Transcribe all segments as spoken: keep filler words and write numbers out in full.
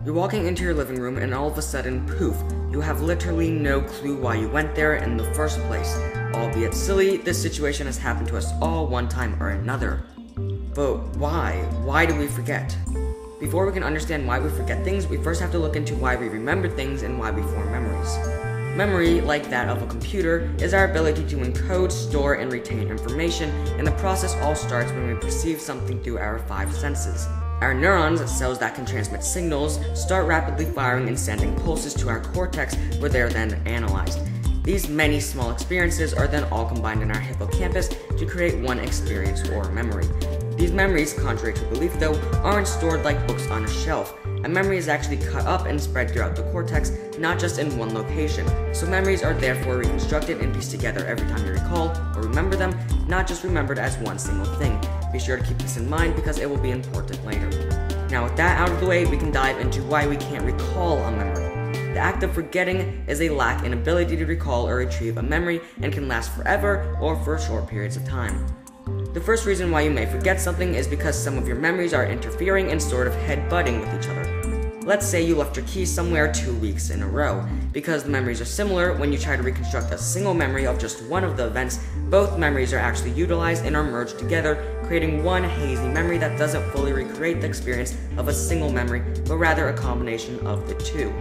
You're walking into your living room and all of a sudden, poof, you have literally no clue why you went there in the first place. Albeit silly, this situation has happened to us all one time or another. But why? Why do we forget? Before we can understand why we forget things, we first have to look into why we remember things and why we form memories. Memory, like that of a computer, is our ability to encode, store, and retain information, and the process all starts when we perceive something through our five senses. Our neurons, cells that can transmit signals, start rapidly firing and sending pulses to our cortex, where they are then analyzed. These many small experiences are then all combined in our hippocampus to create one experience or memory. These memories, contrary to belief though, aren't stored like books on a shelf. A memory is actually cut up and spread throughout the cortex, not just in one location. So memories are therefore reconstructed and pieced together every time you recall or remember them, not just remembered as one single thing. Be sure to keep this in mind because it will be important later. Now with that out of the way, we can dive into why we can't recall a memory. The act of forgetting is a lack in ability to recall or retrieve a memory and can last forever or for short periods of time. The first reason why you may forget something is because some of your memories are interfering and sort of head-butting with each other. Let's say you left your keys somewhere two weeks in a row. Because the memories are similar, when you try to reconstruct a single memory of just one of the events, both memories are actually utilized and are merged together, creating one hazy memory that doesn't fully recreate the experience of a single memory, but rather a combination of the two.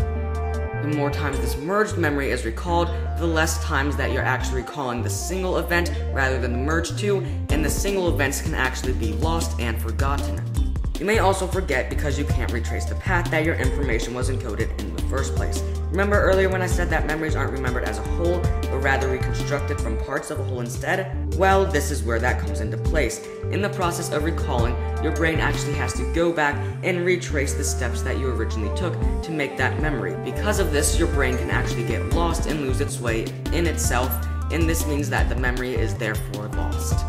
The more times this merged memory is recalled, the less times that you're actually recalling the single event rather than the merged two, and the single events can actually be lost and forgotten. You may also forget because you can't retrace the path that your information was encoded in the first place. Remember earlier when I said that memories aren't remembered as a whole, but rather reconstructed from parts of a whole instead? Well, this is where that comes into place. In the process of recalling, your brain actually has to go back and retrace the steps that you originally took to make that memory. Because of this, your brain can actually get lost and lose its way in itself, and this means that the memory is therefore lost.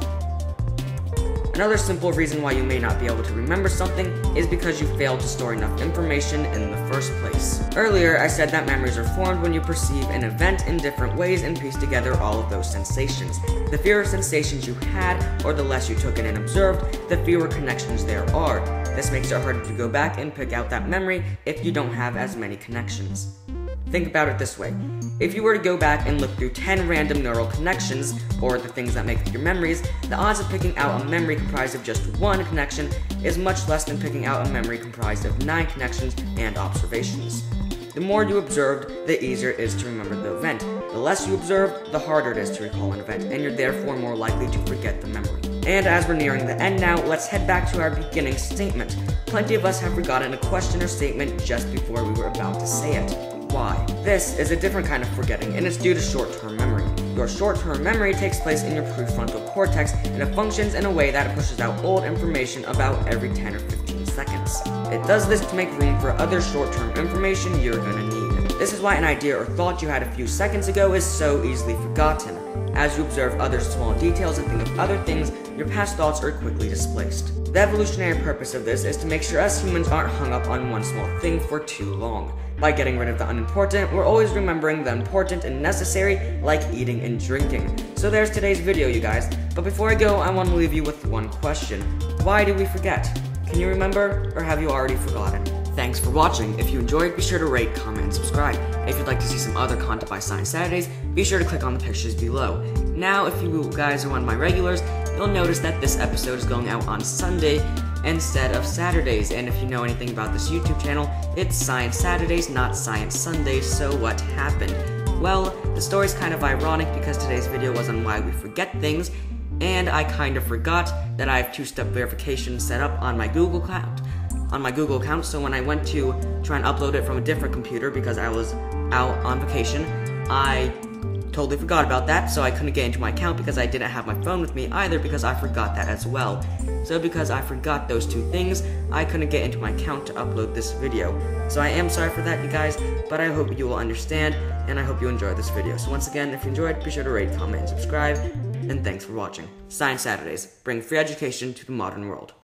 Another simple reason why you may not be able to remember something is because you failed to store enough information in the first place. Earlier, I said that memories are formed when you perceive an event in different ways and piece together all of those sensations. The fewer sensations you had, or the less you took in and observed, the fewer connections there are. This makes it harder to go back and pick out that memory if you don't have as many connections. Think about it this way. If you were to go back and look through ten random neural connections, or the things that make up your memories, the odds of picking out a memory comprised of just one connection is much less than picking out a memory comprised of nine connections and observations. The more you observed, the easier it is to remember the event. The less you observe, the harder it is to recall an event, and you're therefore more likely to forget the memory. And as we're nearing the end now, let's head back to our beginning statement. Plenty of us have forgotten a question or statement just before we were about to say it. Why? This is a different kind of forgetting, and it's due to short-term memory. Your short-term memory takes place in your prefrontal cortex, and it functions in a way that it pushes out old information about every ten or fifteen seconds. It does this to make room for other short-term information you're gonna need. This is why an idea or thought you had a few seconds ago is so easily forgotten. As you observe other small details and think of other things, your past thoughts are quickly displaced. The evolutionary purpose of this is to make sure us humans aren't hung up on one small thing for too long. By getting rid of the unimportant, we're always remembering the important and necessary, like eating and drinking. So there's today's video, you guys. But before I go, I want to leave you with one question. Why do we forget? Can you remember, or have you already forgotten? Thanks for watching. If you enjoyed, be sure to rate, comment, and subscribe. If you'd like to see some other content by Science Saturdays, be sure to click on the pictures below. Now, if you guys are one of my regulars, you'll notice that this episode is going out on Sunday instead of Saturdays, and if you know anything about this YouTube channel, it's Science Saturdays, not Science Sundays, so what happened? Well, the story's kind of ironic because today's video was on why we forget things, and I kind of forgot that I have two-step verification set up on my Google account. On my Google account, so when I went to try and upload it from a different computer because I was out on vacation, I totally forgot about that, so I couldn't get into my account because I didn't have my phone with me either because I forgot that as well. So because I forgot those two things, I couldn't get into my account to upload this video. So I am sorry for that, you guys, but I hope you will understand, and I hope you enjoyed this video. So once again, if you enjoyed, be sure to rate, comment, and subscribe, and thanks for watching. Science Saturdays, bring free education to the modern world.